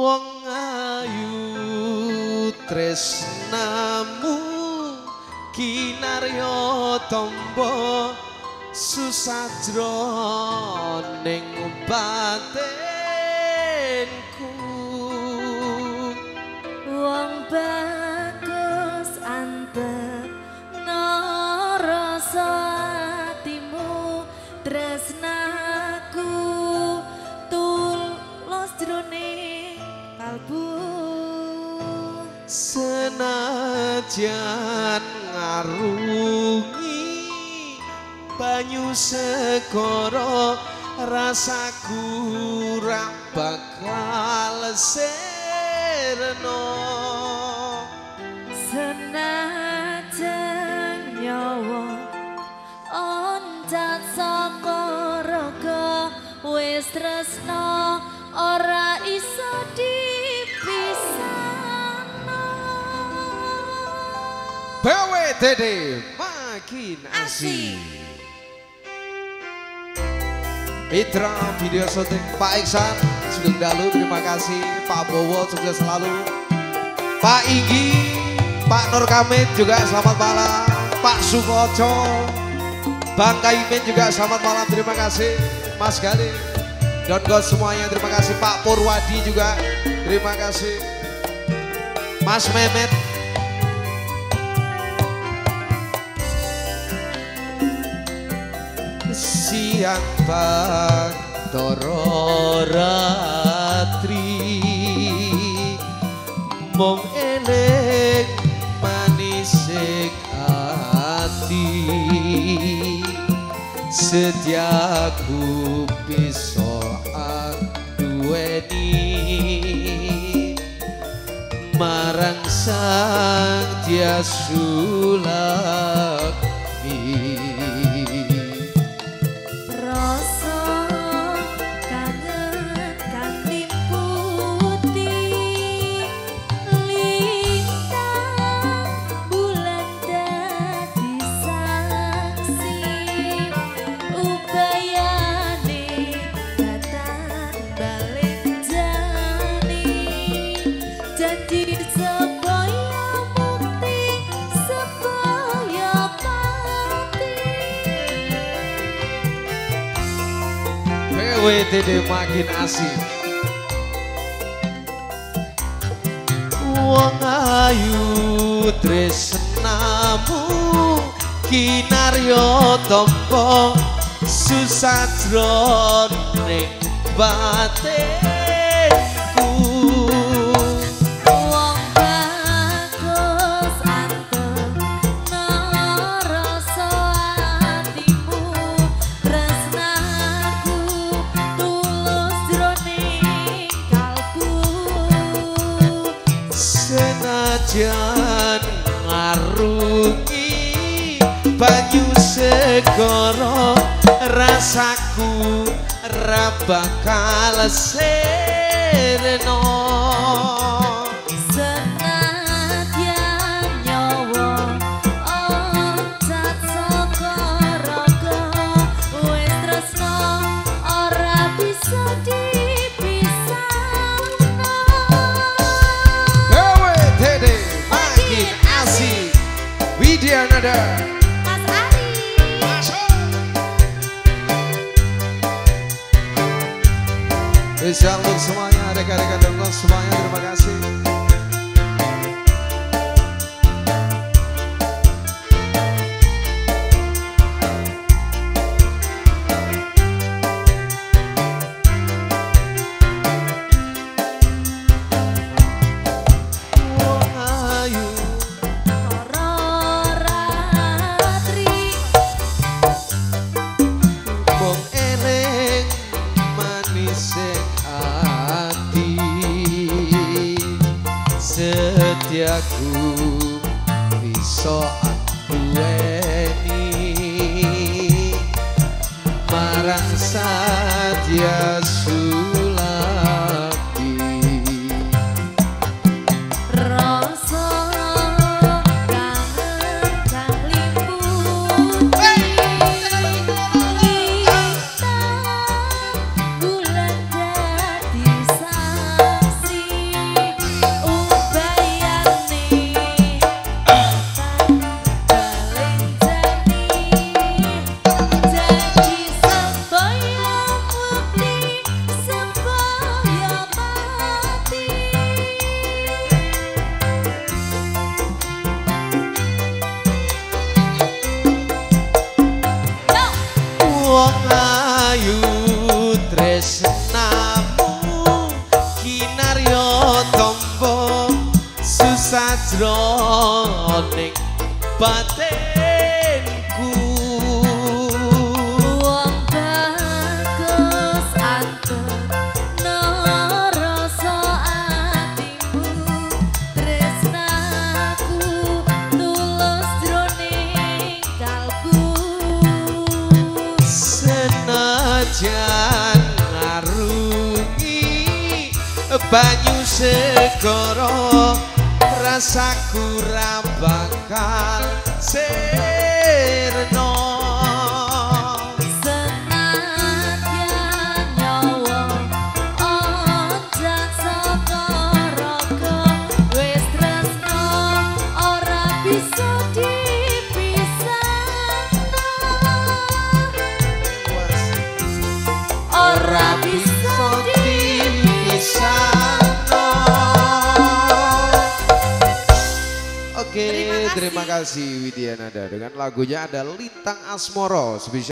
Wong ayu tresnamu kinarya tombo susadra ning batinku. Wong bagus antep rasa atimu tresnaku tulus jroning kalbu. Senajan ngarungi banyu segara rasaku ra bakal serno. Senajan nyawa oncat saka raga wis tresna ora iso dipisahno. BWTD makin asik. Mitra video syuting Pak Iksan Sugeng Dalu, terima kasih. Pak Bowo sukses selalu. Pak Igi, Pak Nur Kamit juga selamat malam. Pak Sukoco, Bang Kaimin juga selamat malam, terima kasih. Mas Gali, Don God semuanya terima kasih. Pak Purwadi juga terima kasih. Mas Mehmet, siang Baktara Ratri mung eling manising ati setiaku bisa duweni marang Sang Dia Sulami. BWTD makin asik. Wong ayu tresnamu kinarya tampa susadra ning batinku. Wong bagus antep rasa atimu tresnaku tulus jroning kalbu. Senajan ngarungi banyu segara rasaku ra bakal serno. Senadyan nyawa oncat saka raga wis tresna ora bisa dipisahno. BWTD makin asik. Widianada, Mas Ari, spesial untuk semuanya, rekan-rekan dongkol semuanya, terima kasih. Wong ayu Ratri mung eling manising ati setiaku bisa duweni marang Sadya Sulami. rasa kangen kang liputi bulan dadi saksi wong ayu tresnamu kinarya tombo susah jroning batinku wong bagus anteng ngerasa atimu tresnaku tulus jroning kalbu senajan ngarungi banyu segara rasaku ra bakal sirna senadyan nyawa onjak saka raga wis tresno ora bisa dipisahno ora bisa dipisahno. Oke, terima kasih Widya Nada dengan lagunya ada Lintang Asmoro.